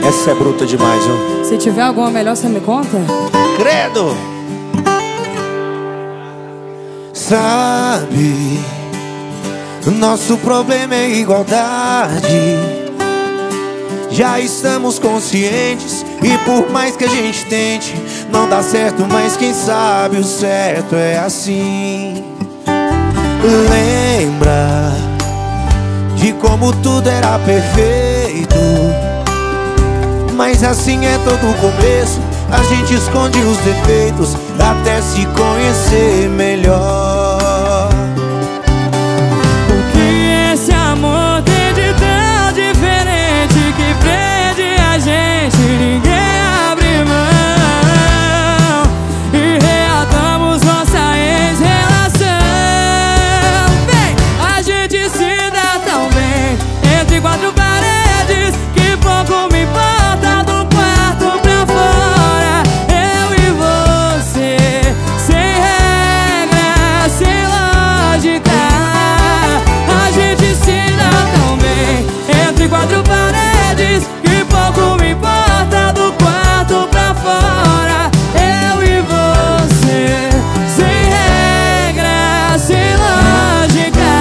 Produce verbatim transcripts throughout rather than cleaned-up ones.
Essa é bruta demais, viu? Se tiver alguma melhor, você me conta? Credo! Sabe, nosso problema é igualdade. Já estamos conscientes e por mais que a gente tente, não dá certo, mas quem sabe o certo é assim. Lembra de como tudo era perfeito, mas assim é todo o começo. A gente esconde os defeitos até se conhecer melhor. Porque esse amor tem de tão diferente que prende a gente, ninguém abre mão. E reatamos nossa ex-relação. Vem, a gente se dá tão bem entre quatro paredes que pouco me importa do quarto pra fora. Eu e você, sem regra, sem lógica. A gente se dá tão bem entre quatro paredes que pouco me importa do quarto pra fora. Eu e você, sem regra, sem lógica.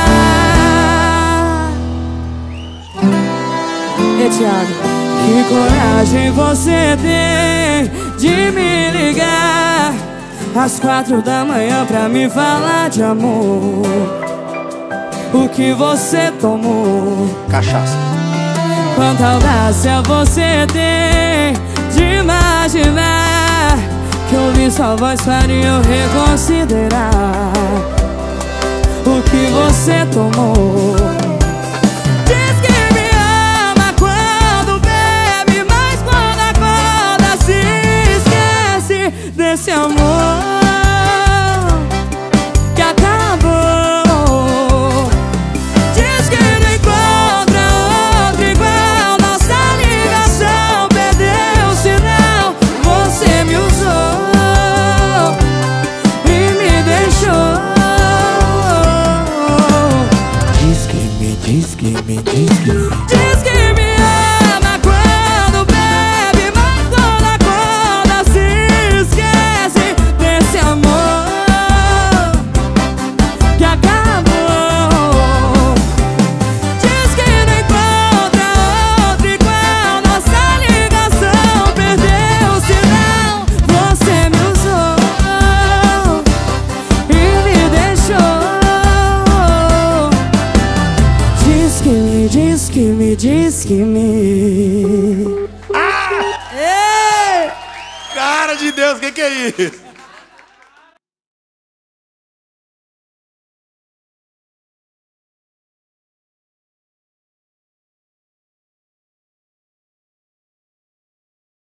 E Thiago, que coragem você tem de me ligar às quatro da manhã pra me falar de amor. O que você tomou? Cachaça. Quanta audácia você tem de imaginar que ouvir sua voz faria eu reconsiderar o que você tomou. Diz que me ama quando bebe, mas quando acorda se esquece desse amor que acabou. Diz que não encontra outro igual, nossa ligação perdeu sinal. Você me usou e me deixou. Diz que me, diz que me, diz que me. Diz que me ama quando bebe, mas quando acorda se esquece desse amor que acabou. Diz que não encontra outro igual, nossa ligação perdeu sinal. Você me usou e me deixou. Diz que me, diz que me, diz que me. Cara de Deus, que que é isso?